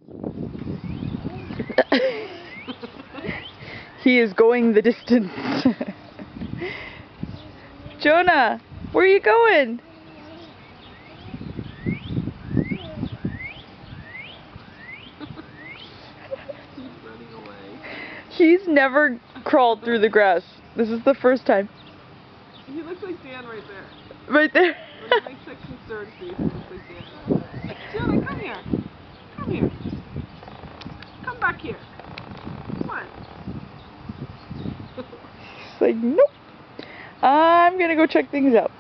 He is going the distance. Jonah, where are you going? He's running away. He's never crawled through the grass. This is the first time. He looks like Dan right there. Right there. When he makes that concerned face, he looks like Dan. Jonah, come here. Come here. Come back here. Come on. He's like, nope. I'm gonna go check things out.